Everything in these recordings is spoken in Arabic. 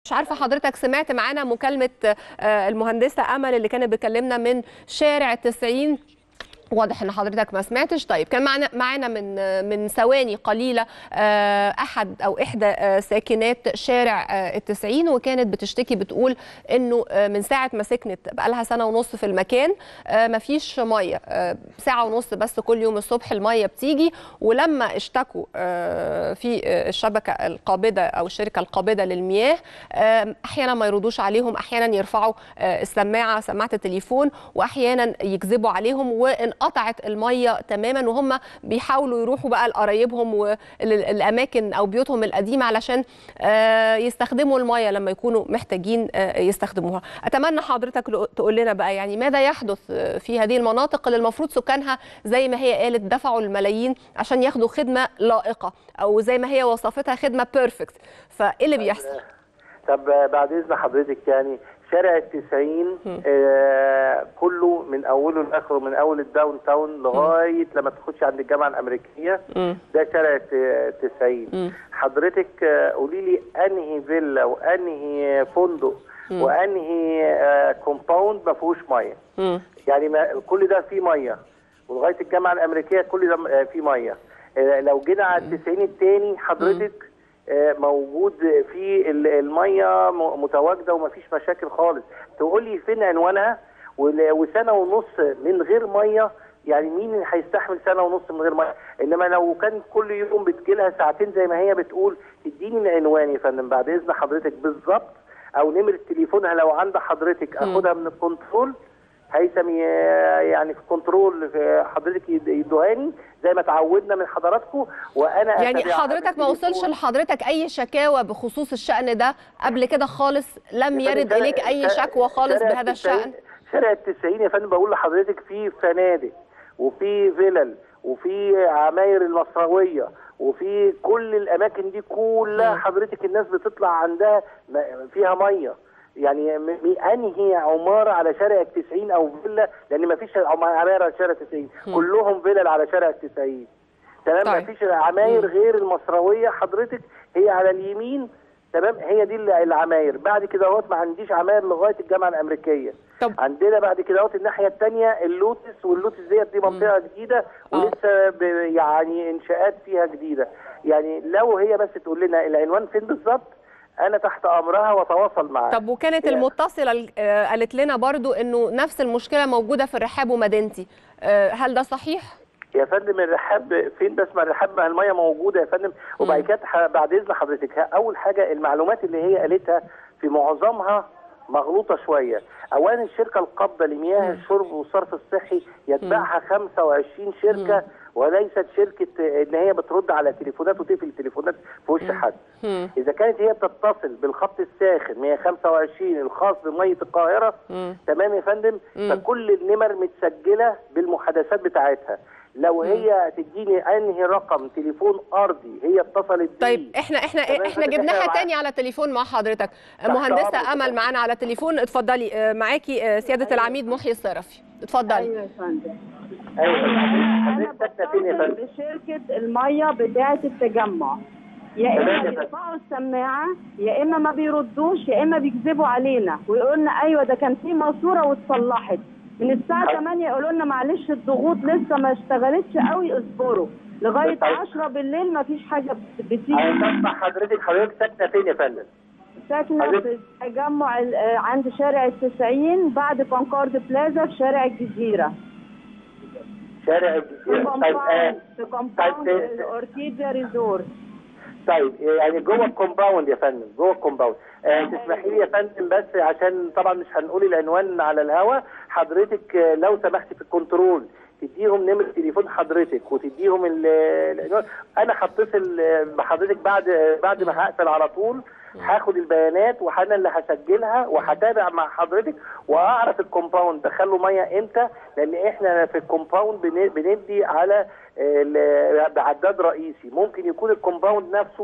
مش عارفه حضرتك سمعت معانا مكالمه المهندسه امل اللي كانت بتكلمنا من شارع 90. واضح ان حضرتك ما سمعتش. طيب كان معانا من ثواني قليله احد او احدى ساكنات شارع ال90، وكانت بتشتكي بتقول انه من ساعه ما سكنت بقى لها سنه ونص في المكان ما فيش ميه، ساعه ونص بس كل يوم الصبح الميه بتيجي. ولما اشتكوا في الشبكه القابضه او الشركه القابضه للمياه احيانا ما يردوش عليهم، احيانا يرفعوا سماعه التليفون، واحيانا يكذبوا عليهم وانقطعت الميه تماما، وهم بيحاولوا يروحوا بقى لقرايبهم والاماكن او بيوتهم القديمه علشان يستخدموا الميه لما يكونوا محتاجين يستخدموها. اتمنى حضرتك تقول لنا بقى يعني ماذا يحدث في هذه المناطق اللي المفروض سكانها زي ما هي قالت دفعوا الملايين عشان ياخدوا خدمه لائقه، او زي ما هي وصفتها خدمه بيرفكت، فايه اللي بيحصل؟ طب بعد اذن حضرتك، يعني شارع ال90 كله من اوله لاخره، من اول الداون تاون لغايه لما تخش عند الجامعه الامريكيه، ده شارع ال90. حضرتك قولي لي انهي فيلا وانهي فندق وانهي كومباوند ما فيهوش ميه؟ يعني كل ده فيه ميه، ولغايه الجامعه الامريكيه كل ده فيه ميه. لو جينا على ال90 الثاني حضرتك موجود في الميه متواجده ومفيش مشاكل خالص. تقول لي فين عنوانها؟ وسنه ونص من غير ميه، يعني مين هيستحمل سنه ونص من غير ميه؟ انما لو كان كل يوم بتجيلها ساعتين زي ما هي بتقول، تديني العنوان يا فندم بعد اذن حضرتك بالظبط، او نمره تليفونها لو عند حضرتك اخدها من الكنترول. هيثم يعني في الكنترول حضرتك يدوهاني زي ما تعودنا من حضراتكم، وانا يعني حضرتك ما وصلش لحضرتك اي شكاوى بخصوص الشأن ده قبل كده خالص؟ لم يرد اليك اي شكوى خالص بهذا الشأن؟ شارع ال90 يا فندم بقول لحضرتك في فنادق وفي فيلل وفي عماير المصراويه وفي كل الاماكن دي كلها حضرتك الناس بتطلع عندها فيها ميه. يعني انهي عماره على شارع ال90 او فيلا؟ لان ما فيش عماير على شارع ال90، كلهم فيلل على شارع ال90. تمام. طيب. ما فيش عماير غير المصراويه حضرتك، هي على اليمين. تمام. هي دي العماير. بعد كده اهوت ما عنديش عماير لغايه الجامعه الامريكيه. طب. عندنا بعد كده اهوت الناحيه الثانيه اللوتس، واللوتس دي منطقه جديده ولسه يعني انشاءات فيها جديده. يعني لو هي بس تقول لنا العنوان فين بالظبط انا تحت امرها واتواصل معاها. طب وكانت المتصله قالت لنا برضو انه نفس المشكله موجوده في الرحاب ومدينتي، هل ده صحيح؟ يا فندم الرحاب فين بس؟ ما الرحاب ما الميه موجوده يا فندم. وبعد كده بعد اذن حضرتك، اول حاجه المعلومات اللي هي قالتها في معظمها مغلوطه شويه. اولا الشركه القابضه لمياه الشرب والصرف الصحي يتبعها 25 شركه، وليست شركه ان هي بترد على تليفونات وتقفل التليفونات في وش حد. اذا كانت هي بتتصل بالخط الساخن 125 الخاص بميه القاهره، تمام يا فندم، فكل النمر متسجله بالمحادثات بتاعتها. لو هي تديني انهي رقم تليفون ارضي هي اتصلت بيه. طيب احنا جبناها تاني على تليفون مع حضرتك. مهندسه امل معانا على تليفون، اتفضلي. معاكي سياده العميد محيي الصرفي، اتفضلي. ايوه يا فندم. ايوه انا بتصل بشركه الميه بتاعه التجمع، يا اما بيرفعوا السماعه يا اما ما بيردوش يا اما بيكذبوا علينا ويقولوا لنا ايوه ده كان في ماسوره واتصلحت. من الساعه 8 يقولوا لنا معلش الضغوط لسه ما اشتغلتش قوي اصبروا، لغايه 10 بالليل ما فيش حاجه بتيجي. طب حضرتك ساكنه فين يا فندم؟ ساكنه في التجمع عند شارع ال90 بعد كونكورد بلازا في شارع الجزيره. شارع الجزيره. في كومباوند الاوركيديا ريزورت. طيب يعني جوه الكومباوند يا فندم، جوه الكومباوند. تسمحي لي يا فندم بس عشان طبعا مش هنقول العنوان على الهوا، حضرتك لو سمحتي في الكنترول تديهم نمره تليفون حضرتك وتديهم العنوان. انا هتصل بحضرتك بعد ما هقفل على طول، هاخد البيانات وانا اللي هسجلها وهتابع مع حضرتك واعرف الكومباوند دخله ميه امتى، لان احنا في الكومباوند بندي على بعداد رئيسي. ممكن يكون الكومباوند نفسه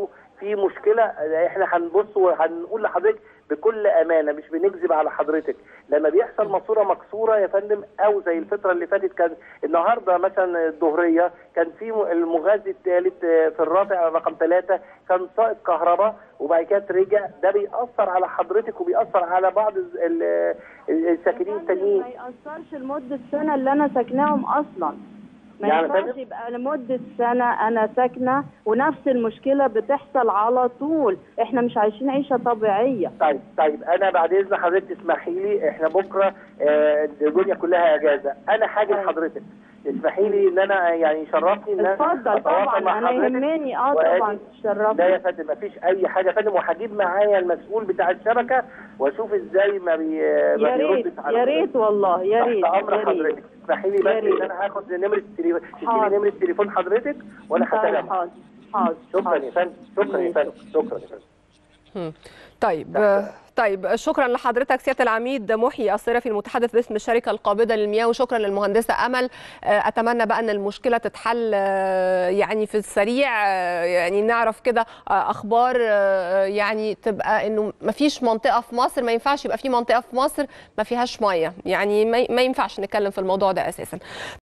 في مشكله، احنا هنبص وهنقول لحضرتك بكل امانه، مش بنكذب على حضرتك. لما بيحصل ماسوره مكسوره يا فندم، او زي الفتره اللي فاتت، كان النهارده مثلا الظهريه كان في المغذي الثالث في الرافع رقم 3 كان سائق كهرباء وبعد كده رجع، ده بيأثر على حضرتك وبيأثر على بعض الساكنين التانيين. ما يأثرش لمده سنه اللي انا ساكناهم اصلا، ما ينفعش يبقى لمدة سنة أنا ساكنة ونفس المشكلة بتحصل على طول. إحنا مش عايشين عيشة طبيعية. طيب أنا بعد إذن حضرتك تسمحي لي، إحنا بكرة الدنيا كلها إجازة، أنا حاجة لحضرتك اسمحي لي ان انا يعني يشرفني ان انا اتفضل طبعا، انا يهمني طبعا تشرفني. لا يا فندم مفيش اي حاجه يا فندم، وهجيب معايا المسؤول بتاع الشبكه واشوف ازاي ما بيردش على يا ريت والله يا ريت. تحت امر حضرتك، اسمحي لي بس ان انا هاخد نمره تليفون حضرتك وانا هتابع. حاضر. شكرا يا فندم، شكرا يا فندم، شكرا يا فندم. طيب شكرا لحضرتك سياده العميد محيي الصرافي المتحدث باسم الشركه القابضه للمياه، وشكرا للمهندسه امل. اتمنى بقى ان المشكله تتحل يعني في السريع، يعني نعرف كده اخبار، يعني تبقى انه ما فيش منطقه في مصر، ما ينفعش يبقى في منطقه في مصر ما فيهاش ميه، يعني ما ينفعش نتكلم في الموضوع ده اساسا.